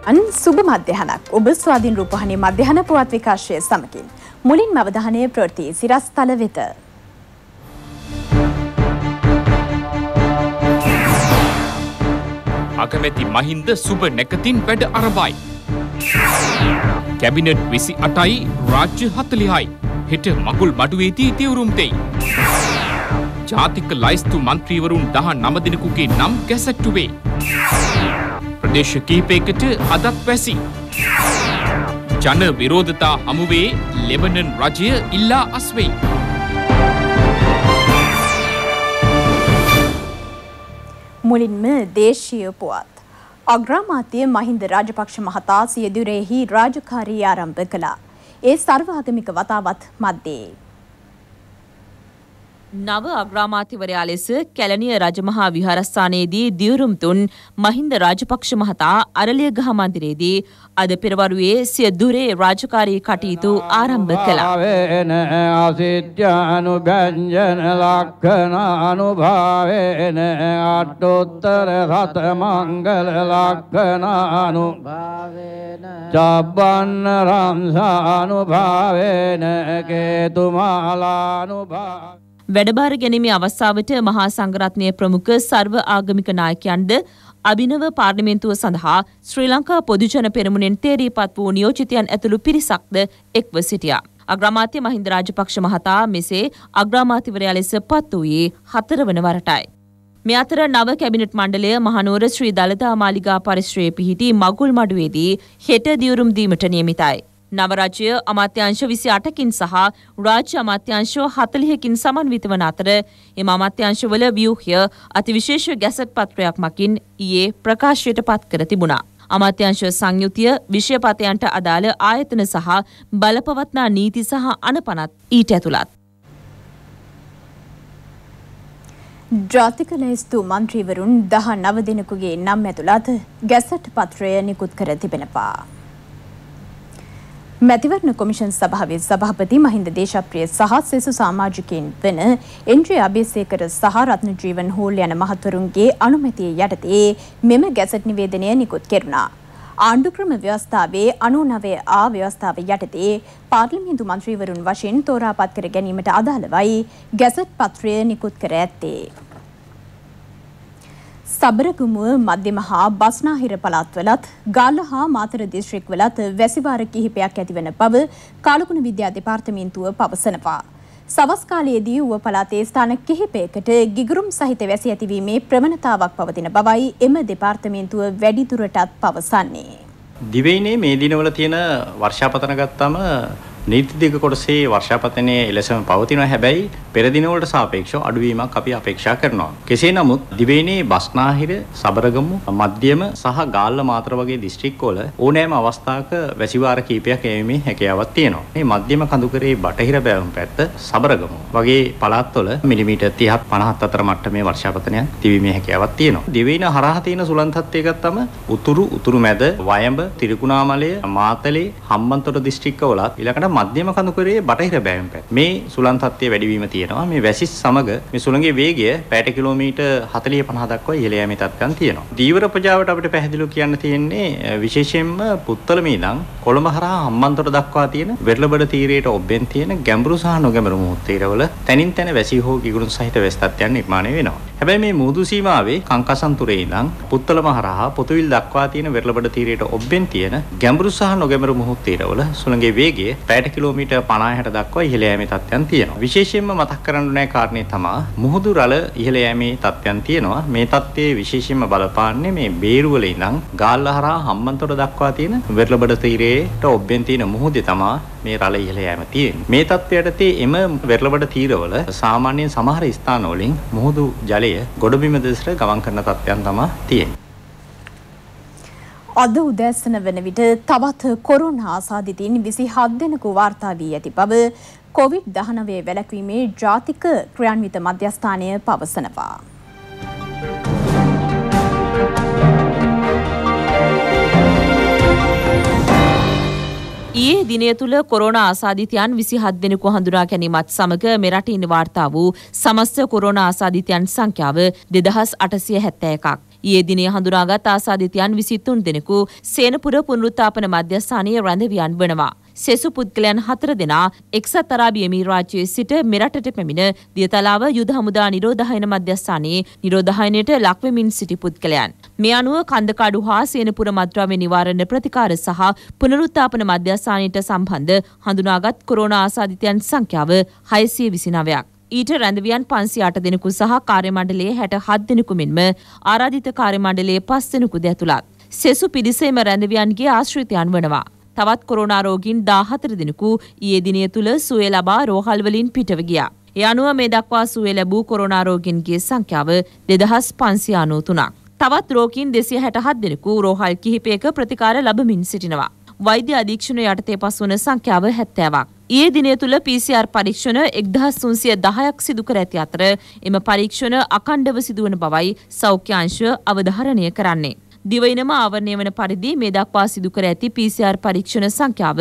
සුබ මධ්‍යහනක් ඔබ ස්වාධීන රූපවාහිනී මධ්‍යහන පුවත් විකාශය සමගින් මුලින්ම අවධානය ප්‍රවෘත්ති සිරස්තල වෙත. අගමැති මහින්ද සුබ නැකතින් වැඩ අරඹයි. කැබිනට් 28යි රාජ්‍ය 40යි හෙට මගුල් මඩුවේදී තීව්‍රුම් දෙයි. ජාතික ලයිස්තු මන්ත්‍රීවරුන් 19 දිනකුගේ නම් ගැසට්ටු වේ. ප්‍රදේශ කිහිපයකට අදත් වැසි. ජන විරෝධතා හමුවේ ලෙබනන් රජය ඉල්ලා අස්වෙයි. මුලින්ම දේශීය පුවත්. අග්‍රාමාත්‍ය මහින්ද රාජපක්ෂ මහතා සියදුරෙහි රාජකාරී ආරම්භ කළා. ඒ සර්වාගමික වතාවත් මැද්දේ නව අග්‍රාමාත්‍යවරයා ලෙස කැලණිය රජමහා විහාරස්ථානයේදී දියුරුම් තුන් මහින්ද රාජපක්ෂ මහතා අරලියගහ මන්දිරයේදී අද පෙරවරුවේ සිය දුරේ රාජකාරී කටයුතු ආරම්භ කළා. ආසිත්‍යානුභංජන ලක්ඛණ අනුභාවේන අට්ඨෝත්තර සත මංගල ලක්ඛණ අනුභාවේන චබ්බන්න රංසානුභාවේන කේතුමාලානුභාව වැඩබාර ගැනීමේ අවස්ථාවට මහා සංඝරත්නය ප්‍රමුඛ සර්ව ආගමික නායකයන්ද අභිනව පාර්ලිමේන්තුව සඳහා ශ්‍රී ලංකා පොදුජන පෙරමුණෙන් තේරීපත් වූ නියෝජිතයන් ඇතුළු පිරිසක්ද එක්ව සිටියා. අග්‍රාමාත්‍ය මහින්ද රාජපක්ෂ මහතා මෙසේ අග්‍රාමාත්‍යවරයා ලෙස පත් වූයේ 4 වන වරටයි. මේ අතර නව කැබිනට් මණ්ඩලය මහනුවර ශ්‍රී දළදා මාලිගා පරිශ්‍රයේ පිහිටි මගුල් මඩුවේදී හෙට දියුරුම් දීමට නියමිතයි. නව රාජ්‍ය අමාත්‍යාංශ 28කින් සහ රාජ්‍ය අමාත්‍යාංශ 40කින් සමන්විත වන අතර එම අමාත්‍යාංශවල ව්‍යුහය අතිවිශේෂ ගැසට් පත්‍රයක් මකින් ඊයේ ප්‍රකාශයට පත් කර තිබුණා. අමාත්‍යාංශ සංයුතිය විෂයපතයන්ට අදාළ ආයතන සහ බලපවත්නා නීති සහ අනපනත් ඊට ඇතුළත්. ජාතික ලැයිස්තු මන්ත්‍රීවරුන් 19 දිනකුගේ නම් ඇතුළත් ගැසට් පත්‍රය නිකුත් කර තිබෙනවා. මැතිවරණ කොමිෂන් සභාවේ සභාපති මහින්ද දේශප්‍රිය සහ සෙසු සමාජිකයින් වන එන්ජේ අබේසේකර සහ රත්නජීවන් හෝල් යන මහත්වරුන්ගේ අනුමැතිය යටතේ මෙම ගැසට් නිවේදනය නිකුත් කෙරුණා. ආණ්ඩුක්‍රම ව්‍යවස්ථාවේ 99 ව්‍යවස්ථාව යටතේ පාර්ලිමේන්තු මන්ත්‍රීවරුන් වශයෙන් තෝරාපත් කර ගැනීමට අදාළවයි ගැසට් පත්‍රය නිකුත් කර ඇත්තේ. සබරගමුව මධ්‍යම හා බස්නාහිර පළාත්වලත් ගාල්ල හා මාතර දිස්ත්‍රික්වලත් වැසිවාර කිහිපයක් ඇතිවන බව කාලකුණ විද්‍යා දෙපාර්තමේන්තුව පවසනවා. සවස් කාලයේදී ඌව පළාතේ ස්ථාන කිහිපයකට ගිගුරුම් සහිත වැසි ඇතිවීමේ ප්‍රවණතාවක් පවතින බවයි එම දෙපාර්තමේන්තුව වැඩිදුරටත් පවසන්නේ. දිවයිනේ මේ දිනවල තියෙන වර්ෂාපතන ගත්තම නීති දිග කොටසේ වර්ෂාපතනයේ එලෙසම පවතිනවා. හැබැයි පෙර දිනවලට සාපේක්ෂව අඩුවීමක් අපි අපේක්ෂා කරනවා. කෙසේ නමුත් දිවයිනේ බස්නාහිර, සබරගමු, මධ්‍යම සහ ගාල්ල මාතර වගේ දිස්ත්‍රික්කවල ඕනෑම අවස්ථාවක වැසිවාර කීපයක් එවීමේ හැකියාවක් තියෙනවා. මේ මධ්‍යම කඳුකරේ බටහිර බැවුම් පැත්ත සබරගමු වගේ පළාත්වල මිලිමීටර් 30ක් 50ක් අතර මට්ටමේ වර්ෂාපතනයක් තිබීමේ හැකියාවක් තියෙනවා. දිවයින හරහා තියෙන සුළං තත්ත්වය ගත්තම උතුරු මැද, වයඹ, තිරිකුණාමලය, මාතලේ, හම්බන්තොට දිස්ත්‍රික්කවලත් ඊළඟට මධ්‍යම කඳුකරේ බටහිර බැවුම් පැත්ත මේ සුළං තත්ත්වයේ වැඩිවීම තියෙනවා. මේ වැසි සමග මේ සුළඟේ වේගය පැයට කිලෝමීටර් 40-50 දක්වා ඉහළ යෑමේ තත්ත්වයන් තියෙනවා. දීවර ප්‍රජාවට අපිට පැහැදිලිව කියන්න තියෙන්නේ විශේෂයෙන්ම පුත්තලම ඉඳන් කොළඹ හරහා හම්බන්තොට දක්වා තියෙන වෙරළබඩ තීරයට ඔබෙන් තියෙන ගැඹුරු සහ නොගැඹුරු මුහුදු තීරවල තනින් තන වැසි හෝ ගිගුරුම් සහිත වැසි තත්ත්වයන් නිර්මාණය වෙනවා. හැබැයි මේ මුහුදු සීමාවේ කංකසන්තුරේ ඉඳන් පුත්තලම හරහා පොතුවිල් දක්වා තියෙන වෙරළබඩ තීරයට ඔබෙන් තියෙන ගැඹුරු සහ නොගැඹුරු මුහුදු තීරවල සුළඟේ වේගය පැයට කිලෝමීටර් 50-60 දක්වා ඉහළ යෑමේ තත්ත්වයන් තියෙනවා. විශේෂයෙන්ම මතක් කරන්න ඕනේ කාරණේ තමයි මුහුදු රළ ඉහළ යෑමේ තත්ත්වයන් තියෙනවා. මේ තත්ත්වයේ විශේෂයෙන්ම බලපාන්නේ මේ බේරුවල ඉඳන් ගාල්ල හරහා හම්බන්තොට දක්වා තියෙන වෙරළබඩ තීරයට ඔබෙන් තියෙන මුහුදේ තමයි මේ රළ ඉහළ යෑම තියෙන්නේ. මේ තත්ත්වයට එම වෙරළබඩ තීරවල සාමාන්‍යයෙන් සමහර ස්ථාන වලින් මුහුදු ජලය ගොඩබිම දෙසට ගමන් කරන තත්ත්වයන් තමයි තියෙන්නේ. අද උදෑසන වන විට තවත් කොරෝනා ආසාදිතයින් 27 දෙනෙකු වාර්තා වී ඇති බව COVID-19 වැළැක්වීමේ ජාතික ක්‍රියාන්විත මධ්‍යස්ථානය පවසනවා. ඊයේ දිනය තුල කොරෝනා ආසාදිතයන් 27 දෙනෙකු හඳුනා ගැනීමත් සමග මෙරටින් වාර්තා වූ සමස්ත කොරෝනා ආසාදිතයන් සංඛ්‍යාව 2871ක්. ඊයේ දිනේ හඳුනාගත් ආසාදිතයන් 23 දෙනෙකු සේනපුර පුනරුත්ථාපන මධ්‍යස්ථානයේ රැඳවියන් වනවා. සෙසු පුද්ගලයන් 4 දෙනා එක්සත් අරාබි එමිරාජ්‍යයේ සිට මෙරටට පැමිණ දියතලාව යුද හමුදා නිරෝධායන මධ්‍යස්ථානයේ නිරෝධායනයට ලක්වෙමින් සිටි පුද්ගලයන්. මේ අනුව කන්දකාඩු හා සේනපුර මත්ද්‍රව්‍ය නිවාරණ ප්‍රතිකාර සහ පුනරුත්ථාපන මධ්‍යස්ථානයට සම්බන්ධ හඳුනාගත් කොරෝනා ආසාදිතයන් සංඛ්‍යාව 629ක්. ඊට රැඳවියන් 508 දෙනෙකු සහ කාර්ය මණ්ඩලයේ 67 දෙනෙකු මෙන්ම ආරාධිත කාර්ය මණ්ඩලයේ 5 දෙනෙකුද ඇතුළත්. සෙසු පිරිසේම රැඳවියන්ගේ ආශ්‍රිතයන් වනවා. තවත් කොරෝනා රෝගීන් 14 දෙනෙකු ඊයේ දිනය තුල සුවය ලබා රෝහල් වලින් පිටව ගියා. ඒ අනුව මේ දක්වා සුවය ලැබූ කොරෝනා රෝගීන්ගේ සංඛ්‍යාව 2593ක්. තවත් රෝගීන් 267 දෙනෙකු රෝහල් කිහිපයක ප්‍රතිකාර ලබමින් සිටිනවා. වෛද්‍ය අධීක්ෂණ යටතේ පසුවන සංඛ්‍යාව 70ක්. ඊයේ දිනය තුල PCR පරීක්ෂණ 1310ක් සිදු කර ඇති අතර එම පරීක්ෂණ අඛණ්ඩව සිදුවන බවයි සෞඛ්‍ය අංශ අවධාරණය කරන්නේ. දිවයිනම ආවරණය වන පරිදි මේ දක්වා සිදු කර ඇති PCR පරීක්ෂණ සංඛ්‍යාව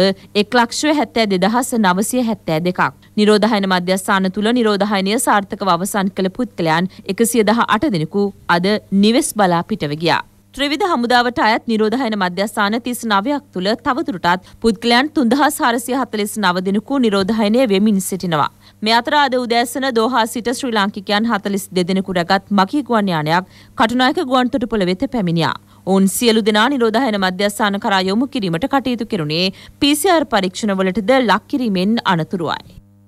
1,72,972ක්. නිරෝධායන මධ්‍යස්ථාන තුල නිරෝධායනය සාර්ථකව අවසන් කළ පුද්ගලයන් 118 දෙනෙකු අද නිවෙස් බලා පිටව ගියා. ත්‍රිවිධ හමුදාවට අයත් නිරෝධායන මධ්‍යස්ථාන 39ක් තුල තවදුරටත් පුද්ගලයන් 3449 දෙනෙකු නිරෝධායනය වෙමින් සිටිනවා. මේ අතර අද උදෑසන දෝහා සිට ශ්‍රී ලාංකිකයන් 42 දෙනෙකු රැගත් මකී ගුවන් යානයක් කටුනායක ගුවන්තොටුපළ වෙත පැමිණියා. ඔවුන් සියලු දෙනා නිරෝධායන මධ්‍යස්ථාන කරා යොමු කිරීමට කටයුතු කෙරුණේ PCR පරීක්ෂණ වලටද ලක් කිරීමෙන් අනතුරුවයි.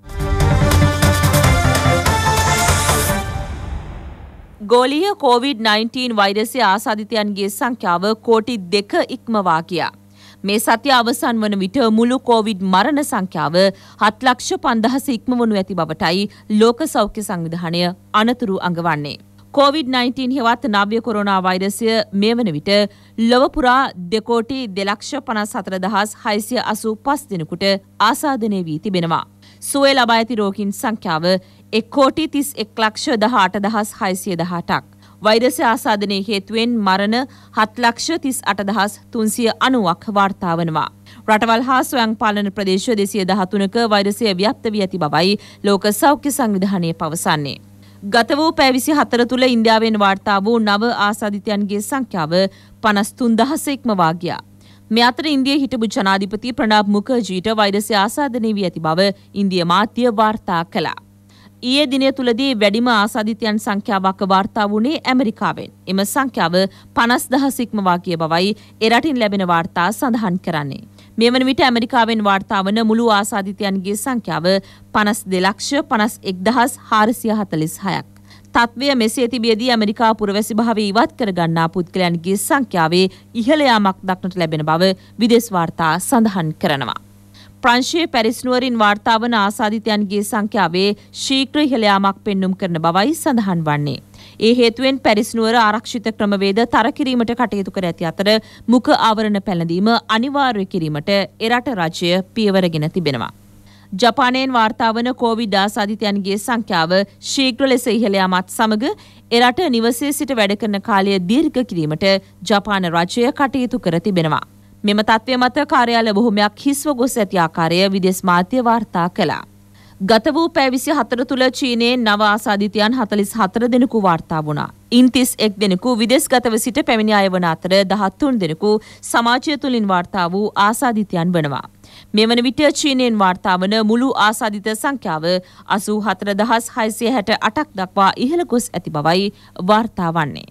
ගෝලීය COVID-19 වෛරසය ආසාදිතයන්ගේ සංඛ්‍යාව කෝටි 2 ඉක්මවා ගියා. මේ සතිය අවසන් වන විට මුළු කොවිඩ් මරණ සංඛ්‍යාව 7,50,000 ඉක්මවනු ඇති බවටයි ලෝක සෞඛ්‍ය සංවිධානය අනතුරු අඟවන්නේ. COVID-19 හෙවත් නව්‍ය කොරෝනා වෛරසය මේ වන විට ලොව පුරා 2,54,685 දෙනෙකුට ආසාදනය වී තිබෙනවා. සුවය ලබා ඇති රෝගීන් සංඛ්‍යාව 1,31,18,618ක්. වෛරසය ආසාදනයේ හේතුවෙන් මරණ 7,38,390ක් වාර්තා වනවා. රටවල් හා ස්වයං පාලන ප්‍රදේශ 213ක වෛරසය ව්‍යාප්ත වී ඇති බවයි ලෝක සෞඛ්‍ය සංවිධානය පවසන්නේ. ගත වූ පැය 24 තුළ ඉන්දියාවෙන් වාර්තා වූ නව ආසාදිතයන්ගේ සංඛ්‍යාව 53,000 ඉක්මවා ගියා. මේ අතර ඉන්දියාවේ හිටපු ජනාධිපති ප්‍රණබ් මුඛර්ජීට වෛරසය ආසාදනය වී ඇති බව ඉන්දියා මාධ්‍ය වාර්තා කළා. ඊයේ දිනය තුලදී වැඩිම ආසාදිතයන් සංඛ්‍යාවක් වාර්තා වුණේ ඇමරිකාවෙන්. එම සංඛ්‍යාව 50,000 ඉක්මවා ගිය බවයි එරටින් ලැබෙන වාර්තා සඳහන් කරන්නේ. මේ වන විට ඇමරිකාවෙන් වාර්තා වන මුළු ආසාදිතයන්ගේ සංඛ්‍යාව 52,51,446ක්. තත්වය මෙසේ තිබියදී ඇමරිකා පුරවැසි භාවය ඉවත් කර ගන්නා පුද්ගලයන්ගේ සංඛ්‍යාවේ ඉහළ යාමක් දක්නට ලැබෙන බව විදේශ වාර්තා සඳහන් කරනවා. ප්‍රංශයේ පැරිස් නුවරින් වාර්තා වන ආසාදිතයන්ගේ සංඛ්‍යාවේ ශීඝ්‍ර ඉහළ යාමක් පෙන්눔 කරන බවයි සඳහන් වන්නේ. ඒ හේතුවෙන් පැරිස් නුවර ආරක්ෂිත ක්‍රමවේද තර කිරීමට කටයුතු කර ඇති අතර මුඛ ආවරණ පැළඳීම අනිවාර්ය කිරීමට එරට රජය පියවරගෙන තිබෙනවා. ජපානයෙන් වාර්තා වන කොවිඩ් ආසාදිතයන්ගේ සංඛ්‍යාව ශීඝ්‍ර ලෙස ඉහළ යාමත් සමග එරට නිවසේ සිට වැඩ කරන කාලය දීර්ඝ කිරීමට ජපාන රජය කටයුතු කර තිබෙනවා. මෙම තත්ත්වය මත කාර්යාල බොහොමයක් හිස්ව ගොස් ඇති ආකාරය විදේශ මාධ්‍ය වාර්තා කළා. ගත වූ පැය 24 තුළ චීනයේ නව ආසාදිතයන් 44 දෙනෙකු වාර්තා වුණා. ඉන් 31 දෙනෙකු විදේශගතව සිට පැමිණි අය වන අතර 13 දෙනෙකු සමාජය තුළින් වාර්තා වූ ආසාදිතයන් වනවා. මේ වන විට චීනයෙන් වාර්තා වන මුළු ආසාදිත සංඛ්‍යාව 84,668ක් දක්වා ඉහළ ගොස් ඇති බවයි වාර්තා වන්නේ.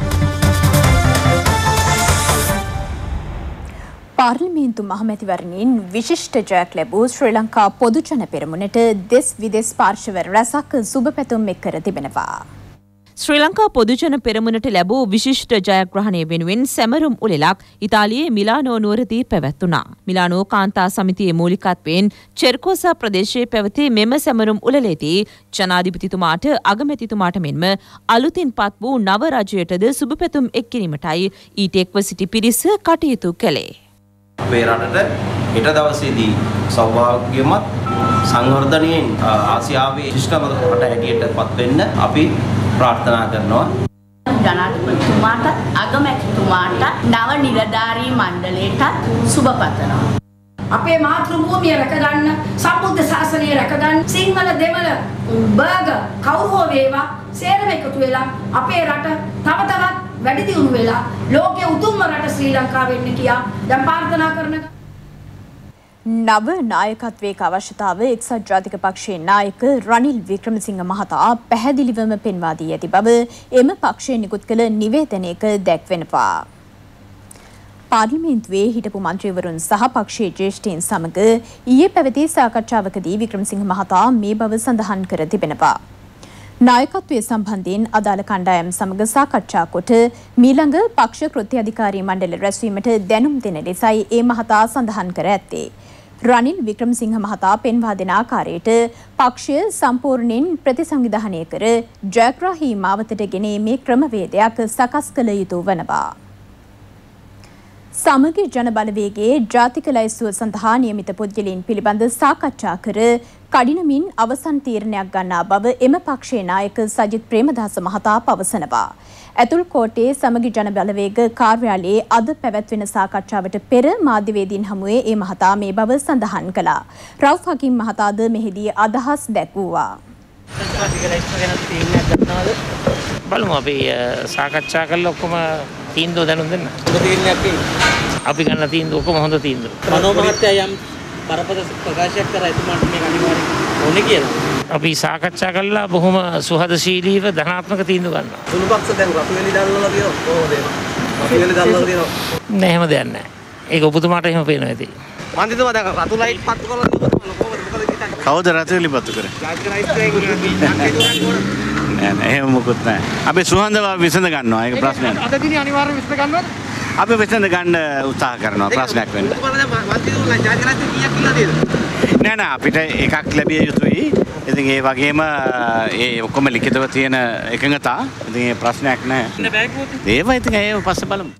පාර්ලිමේන්තු මහමැතිවරණයෙන් විශිෂ්ට ජයක් ලැබූ ශ්‍රී ලංකා පොදු ජන පෙරමුණට දෙස් විදෙස් පාර්ශව රැසක් සුබ පැතුම් එක් කර තිබෙනවා. ශ්‍රී ලංකා පොදු ජන පෙරමුණට ලැබූ විශිෂ්ට ජයග්‍රහණය වෙනුවෙන් සැමරුම් උළෙලක් ඉතාලියේ මිලානෝ නුවරදී පැවැත්වුණා. මිලානෝ කාන්තා සමිතියේ මූලිකත්වයෙන් චෙර්කෝසා ප්‍රදේශයේ පැවති මෙම සැමරුම් උළෙලේදී ජනාධිපතිතුමාට අගමැතිතුමාට මෙන්ම අලුතින් පත් වූ නව රජයටද සුබ පැතුම් එක් කිරීමටයි ඊට එක්ව සිටි පිරිස කටයුතු කළේ. අපේ රටට හෙට දවසේදී සෞභාග්‍යමත් සංවර්ධනයෙන් ආසියාවේ ශිෂ්ටම රට හැටියට පත් වෙන්න අපි ප්‍රාර්ථනා කරනවා. ජනාධිපතිතුමාට අගමැතිතුමාට නව නිලධාරී මණ්ඩලයටත් සුබ පතනවා. අපේ මාතෘ භූමිය රැකගන්න, සම්බුද්ධ ශාසනය රැකගන්න, සිංහල දෙමළ බර්ග කවුරු හෝ වේවා සේරම එකතු වෙලා අපේ රට තව තවත් වැඩි දියුණු වෙලා ලෝකයේ උතුම්ම රට ශ්‍රී ලංකාව වෙන්න කියා දැන් ප්‍රාර්ථනා කරන නව නායකත්වයක අවශ්‍යතාව එක්සත් ජාතික පක්ෂයේ නායක රනිල් වික්‍රමසිංහ මහතා පැහැදිලිවම පෙන්වා දී ඇති බව එම පක්ෂය නිකුත් කළ නිවේදනයක දැක්වෙනවා. පාර්ලිමේන්තුවේ හිටපු මන්ත්‍රීවරුන් සහ පක්ෂයේ ජ්‍යෙෂ්ඨයින් සමග ඊයේ පැවති සාකච්ඡාවකදී වික්‍රමසිංහ මහතා මේ බව සඳහන් කර තිබෙනවා. නායකත්වයේ සම්බන්ධයෙන් අදාළ කණ්ඩායම් සමග සාකච්ඡා කොට මීළඟ පක්ෂ කෘත්‍ය අධිකාරී මණ්ඩල රැස්වීමට දැනුම් දෙන ලෙසයි ඒ මහතා සඳහන් කර ඇත්තේ. රනිල් වික්‍රමසිංහ මහතා පෙන්වා දෙන ආකාරයට පක්ෂය සම්පූර්ණයෙන් ප්‍රතිසංවිධානය කර ජයග්‍රාහී මාවතට ගෙනීමේ ක්‍රමවේදයක් සකස් කළ යුතු වනවා. සමගි ජන බලවේගයේ ජාතික ලැයිස්තුව සඳහා නියමිත පුද්ගලයන් පිළිබඳ සාකච්ඡා කර කඩිනමින් අවසන් තීරණයක් ගන්නා බව එම පක්ෂයේ නායක සජිත් ප්‍රේමදාස මහතා පවසනවා. ඇතුල් කෝට්ටේ සමගි ජන බලවේග කාර්යාලයේ අද පැවැත්වෙන සාකච්ඡාවට පෙර මාධ්‍යවේදීන් හමුවේ ඒ මහතා මේ බව සඳහන් කළා. රවුෆ් හකීම් මහතාද මෙහිදී අදහස් දැක්වුවා. බලමු අපි සාකච්ඡා කරලා ඔක්කොම තීන්දුව දැනුම් දෙන්න. හොඳ තීරණයක් අපි ගන්න තීන්දුව ඔක්කොම හොඳ තීන්දුව. මනෝ මහත්තයා යම් පරපත ප්‍රකාශයක් කරා එතුමාට මේක අනිවාර්යයෙන් ඕනේ කියලා. අපි සාකච්ඡා කළා බොහොම සුහදශීලීව ධනාත්මක තීන්දුව ගන්නවා. සුළු පක්ෂ දැන් රතුවෙලි දැල්වලා තියෙනවා කොහොමද ඒක? රතුවෙලි දැල්වලා තියෙනවා. නෑ එහෙම දෙයක් නෑ. ඒක ඔබතුමාට එහෙම පේනවා ඇති. මන්දිතුමා දැන් රතු ලයිට් පත්තු කරලා තිබුණා කොහොමද මොකද හිතන්නේ? කවුද රතුවෙලි පත්තු කරේ? ජාතික ලයිස්තුවෙන් නෑ එහෙම මොකුත් නෑ. අපි සුහඳව විසඳ ගන්නවා. ඒක ප්‍රශ්නයක්. අද දිනේ අනිවාර්යයෙන් විසඳ ගන්නවද? අපි විසඳ ගන්න උත්සාහ කරනවා ප්‍රශ්නයක් වෙන්න. නෑ නෑ අපිට එකක් ලැබිය යුතුයි. ඉතින් ඒ වගේම ඒ ඔක්කොම ලිඛිතව තියෙන එකඟතා. ඉතින් ඒ ප්‍රශ්නයක් නෑ. ඒවා ඉතින් ඒව පස්සේ බලමු.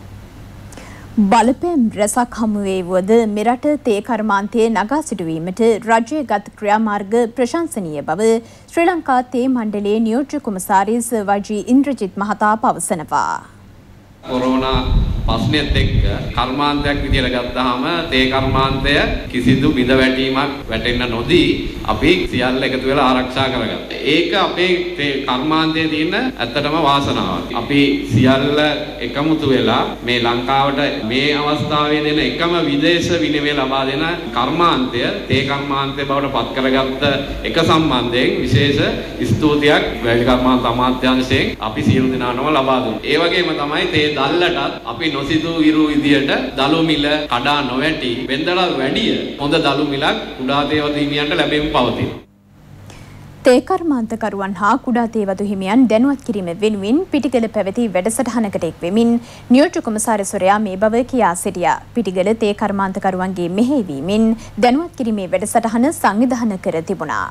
බලපෑම් රැසක් හමුවේ වුවද මෙරට තේ කර්මාන්තයේ නගා සිටුවීමට රජය ගත් ක්‍රියාමාර්ග ප්‍රශංසනීය බව ශ්‍රී ලංකා තේ මණ්ඩලයේ නියෝජ්‍ය කොමසාරිස් වජී ඉන්ද්‍රජිත් මහතා පවසනවා. කොරෝනා ප්‍රශ්නෙත් එක්ක කර්මාන්තයක් විදියට ගත්තාම තේ කර්මාන්තය කිසිදු බිඳ වැටීමක් වැටෙන්න නොදී අපි සියල්ල එකතු වෙලා ආරක්ෂා කරගත්තා. ඒක අපේ තේ කර්මාන්තයේ තියෙන ඇත්තටම වාසනාවක්. අපි සියල්ල එකමුතු වෙලා මේ ලංකාවට මේ අවස්ථාවේ දෙන එකම විදේශ විනිමය ලබා දෙන කර්මාන්තය තේ කර්මාන්තය බවට පත් කරගත්ත එක සම්බන්ධයෙන් විශේෂ ස්තුතියක් වැලි කර්මාන්ත අමාත්‍යාංශයෙන් අපි සියලු දෙනාටම ලබා දුන්නා. ඒ වගේම තමයි තේ දල්ලටත් අපි නොසිතූ විරු විදියට දළු මිල කඩා නොවැටි වෙනදට වැඩිය හොඳ දළු මිලක් කුඩා තේවතු හිමියන්ට ලැබෙමින් පවතිනවා. තේ කර්මාන්තකරුවන් හා කුඩා තේවතු හිමියන් දැනුවත් කිරීම වෙනුවෙන් පිටිගල පැවති වැඩසටහනකට එක් වෙමින් නියෝජ්‍ය කොමසාරිස්වරයා මේ බව කියා සිටියා. පිටිගල තේ කර්මාන්තකරුවන්ගේ මෙහෙයවීමෙන් දැනුවත් කිරීමේ වැඩසටහන සංවිධානය කර තිබුණා.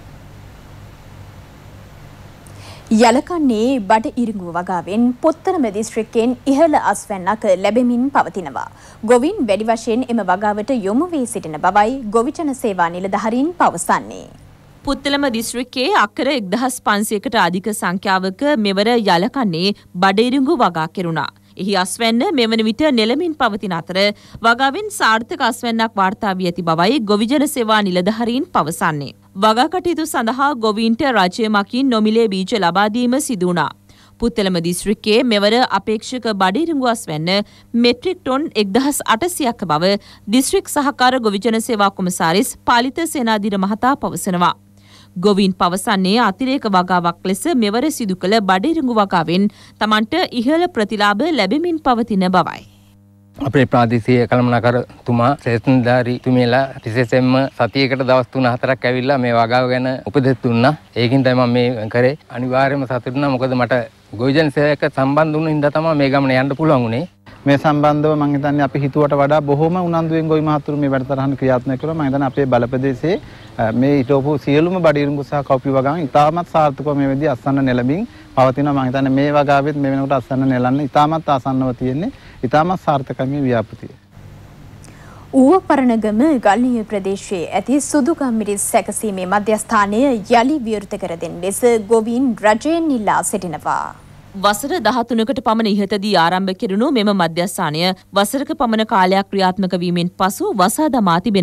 යලකන්නේ බඩ ඉරිඟුව වගාවෙන් පොත්තරම දිස්ත්‍රික්කයෙන් ඉහළ අස්වැන්නක් ලැබෙමින් පවතිනවා. ගොවින් වැඩි වශයෙන් එම වගාවට යොමු වී සිටින බවයි ගොවිජන සේවා නිලධාරීන් පවසන්නේ. පුත්තලම දිස්ත්‍රික්කයේ අක්කර 1500කට අධික සංඛ්‍යාවක මෙවර යලකන්නේ බඩ ඉරිඟු වගා කෙරුණා. එහි අස්වැන්න මෙවන විට නෙළමින් පවතින අතර වගාවෙන් සාර්ථක අස්වැන්නක් වාර්තා වී ඇති බවයි ගොවිජන සේවා නිලධාරීන් පවසන්නේ. වගා කටයුතු සඳහා ගොවීන්ට රජය මකින් නොමිලේ බීජ ලබා දීම සිදු වුණා. පුත්තලම දිස්ත්‍රික්කයේ මෙවර අපේක්ෂක බඩ ඉරිඟු අස්වැන්න මෙට්‍රික් ටොන් 1800ක් බව දිස්ත්‍රික් සහකාර ගොවිජන සේවා කොමසාරිස් පාලිත සේනාධීර මහතා පවසනවා. ගොවීන් පවසන්නේ අතිරේක වගාවක් ලෙස මෙවර සිදු කළ බඩ ඉරිඟු වගාවෙන් තමන්ට ඉහළ ප්‍රතිලාභ ලැබෙමින් පවතින බවයි. අපේ ප්‍රාදේශීය කළමනාකරතුමා සේතුන්දාරිතුමියලා විශේෂයෙන්ම සතියකට දවස් 3-4ක් ඇවිල්ලා මේ වගාව ගැන උපදෙස් දුන්නා. ඒකින් තමයි මම මේ කරේ. අනිවාර්යයෙන්ම සතුටු වුණා. මොකද මට ගොවිජන සේවයක සම්බන්ධ වුණු හින්දා තමයි මේ ගමන යන්න පුළුවන් වුණේ. මේ සම්බන්ධව මම හිතන්නේ අපි හිතුවට වඩා බොහොම උනන්දුවෙන් ගොවි මහතුරු මේ වැඩසටහන ක්‍රියාත්මක කළා. මම හිතන්නේ අපේ බලප්‍රදේශයේ මේ හිටවපු සියලුම බඩ ඉරිඟු සහ කව්පි වගාවන් ඉතාමත් සාර්ථකව මේ වෙද්දී අස්සන්න නෙළමින් පවතිනවා. මම හිතන්නේ මේ වගාවෙත් මේ වෙනකොට අස්සන්න නෙළන්න ඉතාමත් ආසන්නව තියෙන්නේ. ඉතාමත් සාර්ථකයි මේ ව්‍යාපෘතිය. ඌව පරණගම ගල්නිය ප්‍රදේශයේ ඇති සුදුගම්මිරිස් සැකසීමේ මධ්‍යස්ථානය යලි විවෘත කර දෙන ලෙස ගොවීන් රජයෙන් ඉල්ලා සිටිනවා. වසර 13කට පමණ ඉහතදී ආරම්භ කෙරුණු මෙම මධ්‍යස්ථානය වසරක පමණ කාලයක් ක්‍රියාත්මක වීමෙන් පසු වසා දමා තිබෙනවා.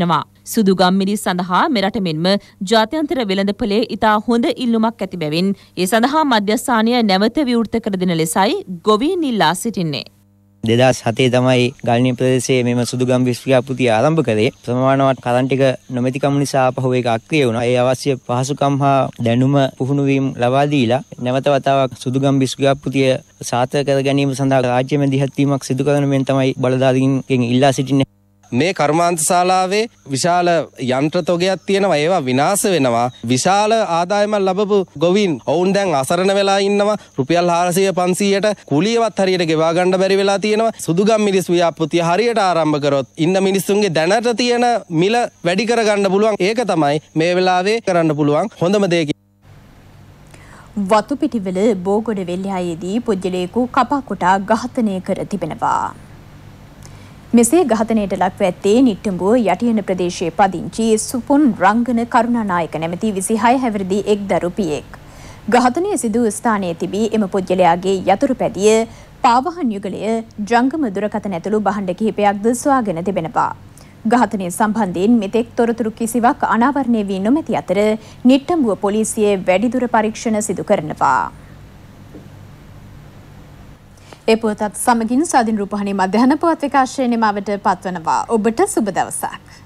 සුදුගම් මිරිස් සඳහා මෙරට මෙන්ම ජාත්‍යන්තර වෙළඳපොලේ ඉතා හොඳ ඉල්ලුමක් ඇති බැවින් ඒ සඳහා මධ්‍යස්ථානය නැවත විවෘත කර දෙන ලෙසයි ගොවීන් ඉල්ලා සිටින්නේ. 2007 තමයි ගල්නිය ප්‍රදේශයේ මෙම සුදුගම් විශ්වවිද්‍යාපෘතිය ආරම්භ කරේ. ප්‍රමාණවත් කරන්ට් එක නොමැතිකම නිසා ආපහු ඒක අක්‍රිය වුණා. ඒ අවශ්‍ය පහසුකම් හා දැනුම පුහුණු වීම ලබා දීලා නැවත වතාවක් සුදුගම් විශ්වවිද්‍යාපෘතිය සාර්ථක කර ගැනීම සඳහා රාජ්‍ය මැදිහත් වීමක් සිදු කරන මෙන් තමයි බලධාරීන්ගෙන් ඉල්ලා සිටින්නේ. මේ කර්මාන්ත ශාලාවේ විශාල යන්ත්‍ර තොගයක් තියෙනවා. ඒවා විනාශ වෙනවා. විශාල ආදායමක් ලැබපු ගොවීන් ඔවුන් දැන් අසරණ වෙලා ඉන්නවා. රුපියල් 400 500ට කුලියවත් හරියට ගෙවා ගන්න බැරි වෙලා තියෙනවා. සුදුගම් මිරිස් ව්‍යාපෘතිය හරියට ආරම්භ කරොත් ඉන්න මිනිස්සුන්ගේ දැනට තියෙන මිල වැඩි කර ගන්න පුළුවන්. ඒක තමයි මේ වෙලාවේ කරන්න පුළුවන් හොඳම දේ. වතුපිටිවල බෝගොඩ වෙල්යායේදී පුජ්‍යලේකු කපා කොටා ඝාතනය කර තිබෙනවා. මෙසේ ඝාතනයට ලක්ව ඇත්තේ නිට්ටඹුව යටියන ප්‍රදේශයේ පදිංචි සුපුන් රංගන කරුණානායක නැමැති 26 හැවිරිදි එක් දරුපියෙක්. ඝාතනය සිදු ස්ථානයේ තිබී එම පුජ්‍යලයාගේ යතුරු පැදිය, පාවහන් යුගලය, ජංගම දුරකථන ඇතුළු භාණ්ඩ කිහිපයක්ද සොයාගෙන තිබෙනවා. ඝාතනය සම්බන්ධයෙන් මෙතෙක් තොරතුරු කිසිවක් අනාවරණය වී නොමැති අතර නිට්ටඹුව පොලිසිය වැඩිදුර පරීක්ෂණ සිදු කරනවා. ඒ පුවතත් සමගින් ස්වාධීන රූපවාහිනී මධ්‍යහන පුවත් විකාශයේ නිමාවට පත්වනවා. ඔබට සුබ දවසක්.